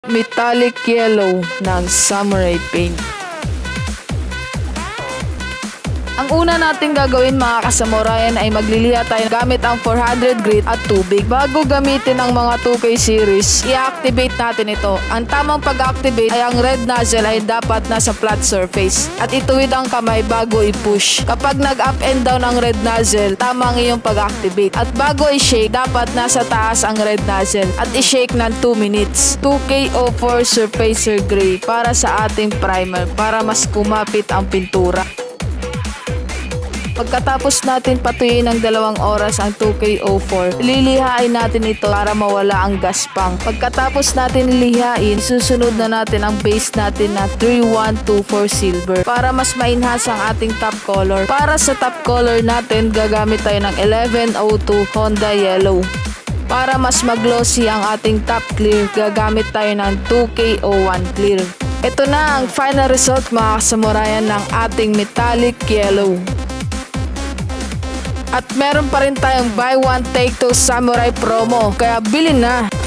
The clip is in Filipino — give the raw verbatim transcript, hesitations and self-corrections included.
Metallic yellow ng Samurai Paint. Ang una nating gagawin mga kasamurayan ay magliliha tayo gamit ang four hundred grit at tubig. Bago gamitin ang mga two K series, i-activate natin ito. Ang tamang pag-activate ay ang red nozzle ay dapat nasa flat surface at ituwid ang kamay bago i-push. Kapag nag-up and down ang red nozzle, tama ang iyong pag-activate. At bago i-shake, dapat nasa taas ang red nozzle at i-shake ng two minutes. two K oh four Surfacer Gray para sa ating primer para mas kumapit ang pintura. Pagkatapos natin patuyin ng dalawang oras ang two K oh four, lilihain natin ito para mawala ang gaspang. Pagkatapos natin lihain, susunod na natin ang base natin na three one two four silver para mas ma-enhance ang ating top color. Para sa top color natin, gagamit tayo ng eleven oh two Honda Yellow. Para mas mag-glossy ang ating top clear, gagamit tayo ng two K oh one Clear. Ito na ang final result mga kasamurayan ng ating metallic yellow. At meron pa rin tayong buy one take two samurai promo, kaya bilhin na!